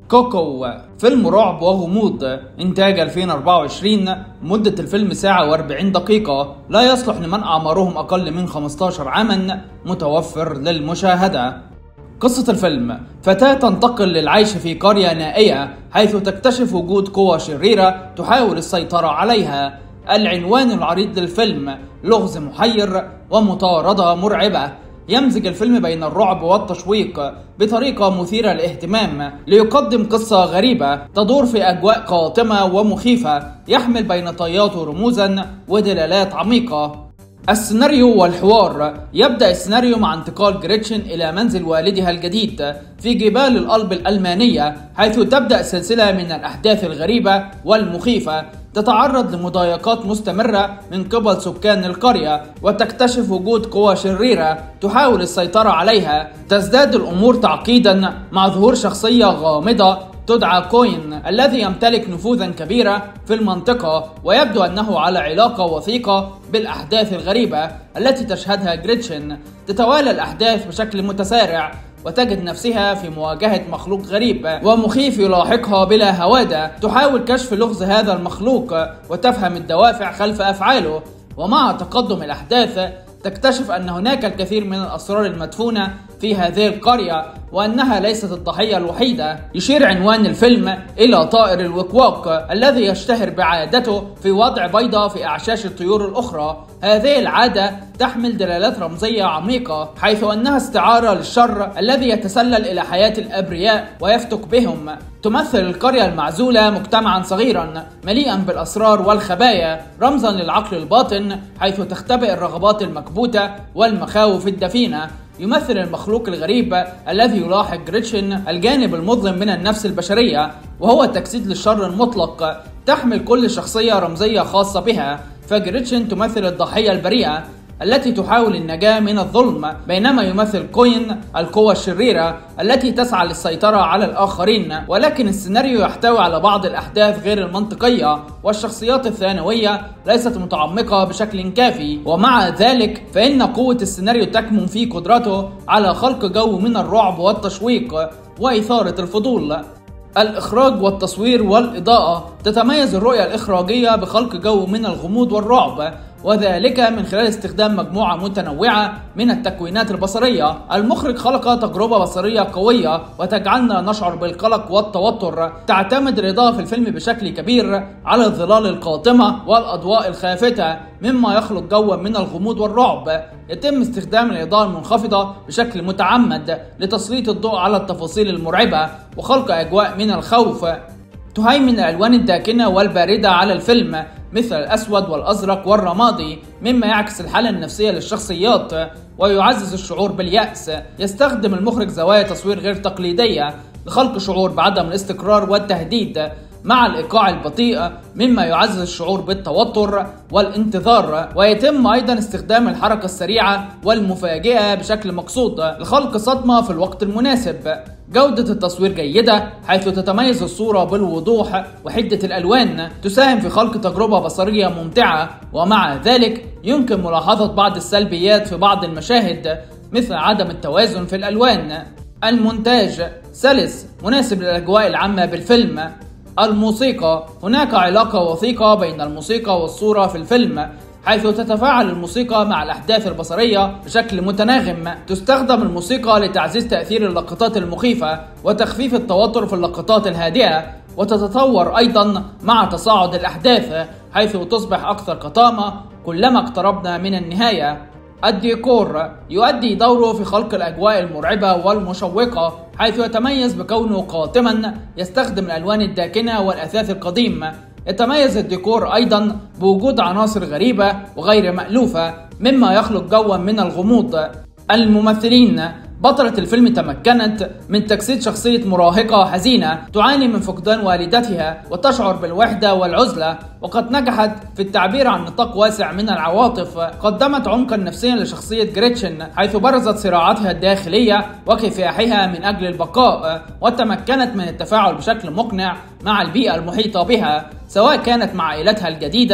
كوكو فيلم رعب وغموض إنتاج 2024. مدة الفيلم ساعة و40 دقيقة، لا يصلح لمن أعمارهم أقل من 15 عاما، متوفر للمشاهدة. قصة الفيلم: فتاة تنتقل للعيش في قرية نائية حيث تكتشف وجود قوى شريرة تحاول السيطرة عليها. العنوان العريض للفيلم: لغز محير ومطاردة مرعبة. يمزج الفيلم بين الرعب والتشويق بطريقة مثيرة للاهتمام، ليقدم قصة غريبة تدور في أجواء قاتمة ومخيفة، يحمل بين طياته رموزا ودلالات عميقة. السيناريو والحوار: يبدأ السيناريو مع انتقال جريتشن إلى منزل والدها الجديد في جبال الألب الألمانية، حيث تبدأ سلسلة من الأحداث الغريبة والمخيفة. تتعرض لمضايقات مستمرة من قبل سكان القرية، وتكتشف وجود قوى شريرة تحاول السيطرة عليها. تزداد الأمور تعقيدا مع ظهور شخصية غامضة تدعى كوين، الذي يمتلك نفوذا كبيرا في المنطقة، ويبدو أنه على علاقة وثيقة بالأحداث الغريبة التي تشهدها جريتشن. تتوالى الأحداث بشكل متسارع، وتجد نفسها في مواجهة مخلوق غريب ومخيف يلاحقها بلا هوادة. تحاول كشف لغز هذا المخلوق وتفهم الدوافع خلف أفعاله، ومع تقدم الأحداث تكتشف أن هناك الكثير من الأسرار المدفونة في هذه القرية، وأنها ليست الضحية الوحيدة. يشير عنوان الفيلم إلى طائر الوكواك الذي يشتهر بعادته في وضع بيضة في أعشاش الطيور الأخرى. هذه العادة تحمل دلالات رمزية عميقة، حيث أنها استعارة للشر الذي يتسلل إلى حياة الأبرياء ويفتك بهم. تمثل القرية المعزولة مجتمعا صغيرا مليئا بالأسرار والخبايا، رمزا للعقل الباطن، حيث تختبئ الرغبات المكبوتة والمخاوف الدفينة. يمثل المخلوق الغريب الذي يلاحق جريتشن الجانب المظلم من النفس البشرية، وهو التجسيد للشر المطلق. تحمل كل شخصية رمزية خاصة بها، فجريتشن تمثل الضحية البريئة التي تحاول النجاة من الظلم، بينما يمثل كوين القوى الشريرة التي تسعى للسيطرة على الآخرين. ولكن السيناريو يحتوي على بعض الأحداث غير المنطقية، والشخصيات الثانوية ليست متعمقة بشكل كافي. ومع ذلك فإن قوة السيناريو تكمن في قدرته على خلق جو من الرعب والتشويق وإثارة الفضول. الإخراج والتصوير والإضاءة: تتميز الرؤية الإخراجية بخلق جو من الغموض والرعب، وذلك من خلال استخدام مجموعة متنوعة من التكوينات البصرية. المخرج خلق تجربة بصرية قوية وتجعلنا نشعر بالقلق والتوتر. تعتمد الإضاءة في الفيلم بشكل كبير على الظلال القاتمة والأضواء الخافتة، مما يخلق جوا من الغموض والرعب. يتم استخدام الإضاءة المنخفضة بشكل متعمد لتسليط الضوء على التفاصيل المرعبة وخلق أجواء من الخوف. تهيمن الألوان الداكنة والباردة على الفيلم، مثل الأسود والأزرق والرمادي، مما يعكس الحالة النفسية للشخصيات ويعزز الشعور باليأس. يستخدم المخرج زوايا تصوير غير تقليدية لخلق شعور بعدم الاستقرار والتهديد مع الإيقاع البطيء، مما يعزز الشعور بالتوتر والانتظار. ويتم أيضا استخدام الحركة السريعة والمفاجئة بشكل مقصود لخلق صدمة في الوقت المناسب. جودة التصوير جيدة، حيث تتميز الصورة بالوضوح وحدة الألوان، تساهم في خلق تجربة بصرية ممتعة. ومع ذلك يمكن ملاحظة بعض السلبيات في بعض المشاهد، مثل عدم التوازن في الألوان. المونتاج سلس، مناسب للأجواء العامة بالفيلم. الموسيقى: هناك علاقة وثيقة بين الموسيقى والصورة في الفيلم، حيث تتفاعل الموسيقى مع الأحداث البصرية بشكل متناغم. تستخدم الموسيقى لتعزيز تأثير اللقطات المخيفة وتخفيف التوتر في اللقطات الهادئة، وتتطور أيضا مع تصاعد الأحداث، حيث تصبح أكثر قطامة كلما اقتربنا من النهاية. الديكور يؤدي دوره في خلق الأجواء المرعبة والمشوقة، حيث يتميز بكونه قاتما، يستخدم الألوان الداكنة والأثاث القديم. يتميز الديكور أيضا بوجود عناصر غريبة وغير مألوفة، مما يخلق جوا من الغموض. الممثلين: بطلة الفيلم تمكنت من تجسيد شخصية مراهقة حزينة تعاني من فقدان والدتها وتشعر بالوحدة والعزلة، وقد نجحت في التعبير عن نطاق واسع من العواطف. قدمت عمقا نفسيا لشخصية جريتشن، حيث برزت صراعاتها الداخلية وكفاحها من أجل البقاء، وتمكنت من التفاعل بشكل مقنع مع البيئة المحيطة بها، سواء كانت مع عائلتها الجديدة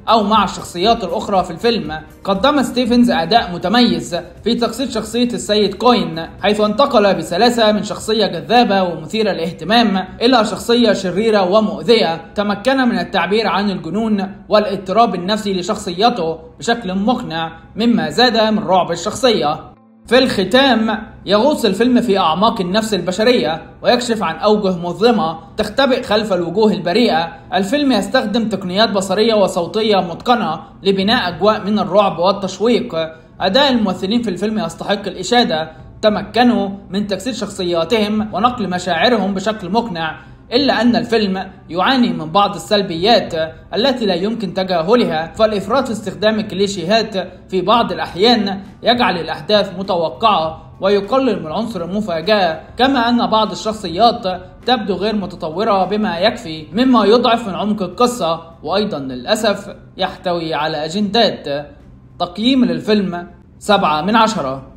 أو مع الشخصيات الأخرى في الفيلم. قدم ستيفنز أداء متميز في تجسيد شخصية السيد كوين، حيث انتقل بسلاسة من شخصية جذابة ومثيرة للاهتمام إلى شخصية شريرة ومؤذية. تمكن من التعبير عن الجنون والاضطراب النفسي لشخصيته بشكل مقنع، مما زاد من رعب الشخصية. في الختام، يغوص الفيلم في أعماق النفس البشرية ويكشف عن أوجه مظلمة تختبئ خلف الوجوه البريئة. الفيلم يستخدم تقنيات بصرية وصوتية متقنة لبناء أجواء من الرعب والتشويق. أداء الممثلين في الفيلم يستحق الإشادة، تمكنوا من تجسيد شخصياتهم ونقل مشاعرهم بشكل مقنع، إلا أن الفيلم يعاني من بعض السلبيات التي لا يمكن تجاهلها. فالإفراط في استخدام الكليشيهات في بعض الأحيان يجعل الأحداث متوقعة ويقلل من عنصر المفاجأة، كما أن بعض الشخصيات تبدو غير متطورة بما يكفي، مما يضعف من عمق القصة، وأيضا للأسف يحتوي على أجندات. تقييم للفيلم 7/10.